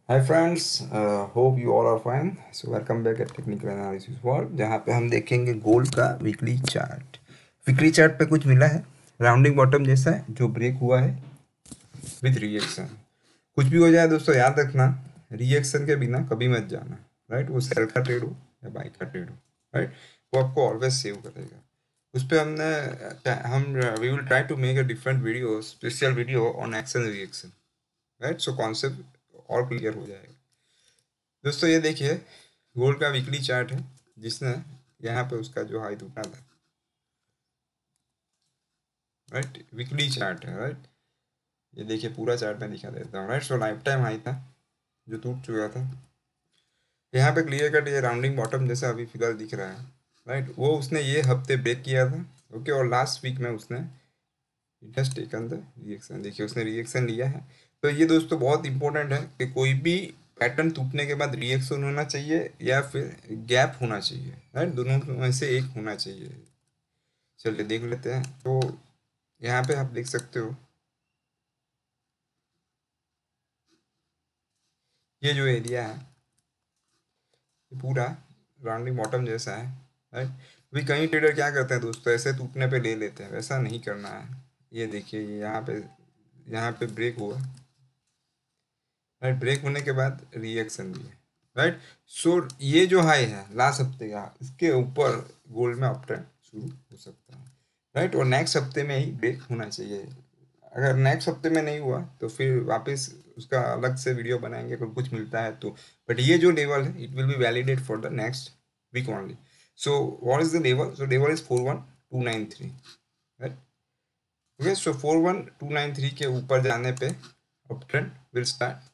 Hi friends, hope you all are fine. So welcome back at technical analysis world, जहाँ पे हम देखेंगे gold का वीकली चार्ट। वीकली चार्ट पे कुछ मिला है राउंडिंग बॉटम जैसा है जो ब्रेक हुआ है विथ रिएक्शन। कुछ भी हो जाए दोस्तों, याद रखना रिएक्शन के बिना कभी मत जाना। राइट, वो सेल का ट्रेड हो या बाई का ट्रेड हो, राइट, वो आपको ऑलवेज सेव करेगा। उस पर हम we will try to make a different video, special video on action reaction. Right, so concept और क्लियर हो जाएगा। दोस्तों ये देखिए, गोल्ड का वीकली चार्ट है जिसने यहाँ पे उसका जो हाई टूटा था। राइट, वीकली चार्ट है। राइट, ये देखिए पूरा चार्ट मैं दिखा देता हूँ। Right, so life time high था जो टूट चुका था। यहाँ पे क्लियर कट ये राउंडिंग बॉटम जैसा अभी फिलहाल दिख रहा है। राइट, वो उसने ये हफ्ते ब्रेक किया था। ओके, और लास्ट वीक में उसने it has taken the reaction. देखिए उसने रिएक्शन लिया है। तो ये दोस्तों बहुत इंपॉर्टेंट है कि कोई भी पैटर्न टूटने के बाद रिएक्शन होना चाहिए या फिर गैप होना चाहिए। राइट, दोनों में से एक होना चाहिए। चलिए देख लेते हैं। तो यहाँ पे आप देख सकते हो ये जो एरिया है ये पूरा राउंडिंग बॉटम जैसा है। राइट, अभी कई ट्रेडर क्या करते हैं दोस्तों, ऐसे टूटने पे ले लेते हैं। वैसा नहीं करना है। ये देखिए ये यहाँ पे ब्रेक हुआ। राइट, ब्रेक होने के बाद रिएक्शन भी है। राइट, सो ये जो हाई है लास्ट हफ्ते का, इसके ऊपर गोल्ड में अप ट्रेंड शुरू हो सकता है। राइट, और नेक्स्ट हफ्ते में ही ब्रेक होना चाहिए। अगर नेक्स्ट हफ्ते में नहीं हुआ तो फिर वापस उसका अलग से वीडियो बनाएंगे अगर कुछ मिलता है तो। बट ये जो लेवल है it will be validate for the next week only. So what is the level? So level is 41293। Right, okay, so 41293 के ऊपर जाने पे up trend will start.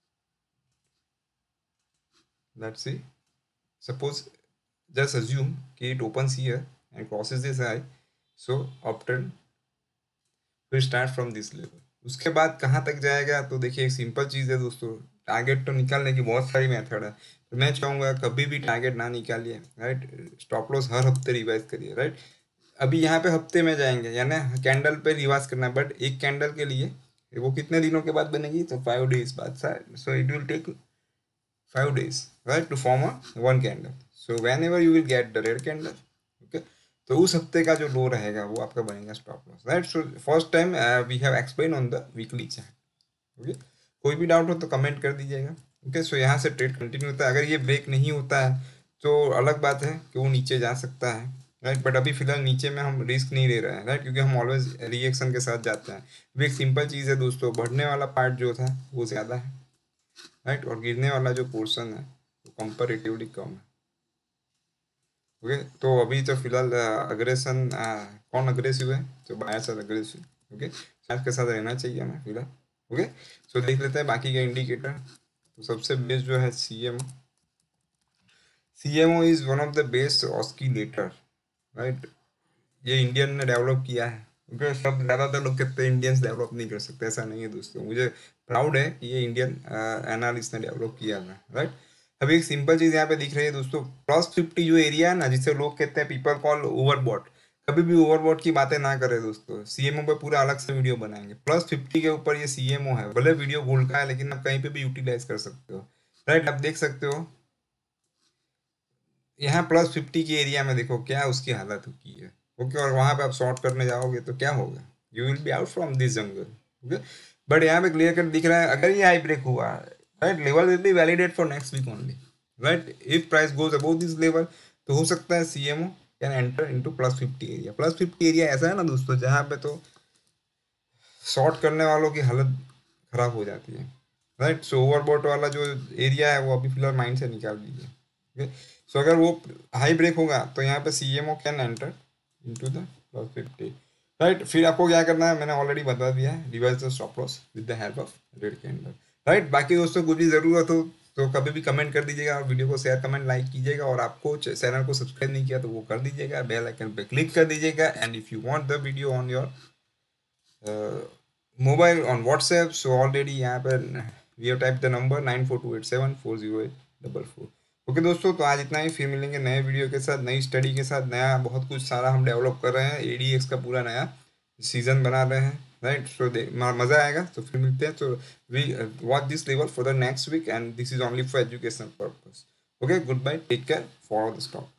Let's see, suppose just assume कि it opens here and crosses this high, so uptrend will start from this level। उसके बाद कहाँ तक जाएगा? तो देखिए एक सिंपल चीज़ है दोस्तों, टारगेट तो निकालने की बहुत सारी मेथड है। तो मैं चाहूँगा कभी भी टारगेट ना निकालिए। राइट, स्टॉप लॉस हर हफ्ते रिवाइज करिए। राइट, अभी यहाँ पे हफ्ते में जाएंगे यानी कैंडल पे रिवाइज करना है, बट एक कैंडल के लिए वो कितने दिनों के बाद बनेगी? तो 5 डेज बाद। So it will take 5 days, right, to form a one candle। So whenever you will get the red candle, okay, तो उस हफ्ते का जो लो रहेगा वो आपका बनेगा stop loss. Right, so first time we have explain on the weekly chart. Okay, कोई भी डाउट हो तो कमेंट कर दीजिएगा। ओके, सो यहाँ से ट्रेड कंटिन्यू होता है। अगर ये ब्रेक नहीं होता है तो अलग बात है कि वो नीचे जा सकता है। राइट, बट अभी फिलहाल नीचे में हम रिस्क नहीं ले रहे हैं। राइट, क्योंकि हम ऑलवेज रिएक्शन के साथ जाते हैं। वो एक सिंपल चीज़ है दोस्तों, बढ़ने वाला पार्ट जो था वो ज़्यादा है। राइट, और गिरने वाला जो पोर्शन है वो कंपैरेटिवली कम है। ओके, तो अभी तो फिलहाल अग्रेशन, कौन अग्रेसिव है? तो buyers are aggressive. Okay, buyers के साथ रहना चाहिए हमें फिलहाल। ओके, सो देख लेते हैं बाकी के इंडिकेटर। तो सबसे बेस्ट जो है CMO is one of the best oscillator. Right, ये इंडियन ने डेवलप किया है। क्योंकि सब ज़्यादातर लोग कहते हैं इंडियंस डेवलप नहीं कर सकते। ऐसा नहीं है दोस्तों, मुझे प्राउड है कि ये इंडियन एनालिस्ट ने डेवलप किया था। राइट, अभी एक सिंपल चीज़ यहाँ पे दिख रही है दोस्तों, +50 जो एरिया है ना, जिसे लोग कहते हैं पीपल कॉल ओवरबॉट। कभी भी ओवरबॉट की बातें ना करें दोस्तों। सीएमओ पे पूरा अलग से वीडियो बनाएंगे। +50 के ऊपर ये सीएमओ है, भले वीडियो गोल्ड का है लेकिन आप कहीं पे भी यूटिलाइज कर सकते हो। राइट, आप देख सकते हो यहाँ +50 के एरिया में देखो क्या उसकी हालत की है। ओके, और वहां पे आप शॉर्ट करने जाओगे तो क्या होगा? You will be out from this jungle. Okay, but यहाँ पे क्लियर कट दिख रहा है अगर ये हाई ब्रेक हुआ, right, level will be validate for next week only. Right, if price goes above this level तो हो सकता है CMO can enter into +50 area. +50 area ऐसा है ना दोस्तों जहाँ पे तो शॉर्ट करने वालों की हालत खराब हो जाती है। राइट, सो ओवरबॉट वाला जो एरिया है वो अभी फिलहाल माइंड से निकाल दीजिए। ओके, सो अगर वो हाई ब्रेक होगा तो यहाँ पे CMO can enter into the +50। Right, फिर आपको क्या करना है मैंने ऑलरेडी बता दिया है, revise the stop loss with the help of red candle. Right, बाकी दोस्तों कुछ भी ज़रूरत हो तो कभी भी कमेंट कर दीजिएगा और वीडियो को शेयर कमेंट लाइक कीजिएगा, और आपको चैनल को सब्सक्राइब नहीं किया तो वो कर दीजिएगा, बेल आइकन पे क्लिक कर दीजिएगा। And if you want the video on your mobile on WhatsApp, so already यहाँ पर we have type the number 9428740844। Okay दोस्तों, तो आज इतना ही। फिर मिलेंगे नए वीडियो के साथ, नई स्टडी के साथ, नया बहुत कुछ सारा हम डेवलप कर रहे हैं। एडीएक्स का पूरा नया सीजन बना रहे हैं। राइट. सो मजा आएगा. तो फिर मिलते हैं. तो we watch this level for the next week, and this is only for educational purpose. Okay, good bye, take care, follow the stop.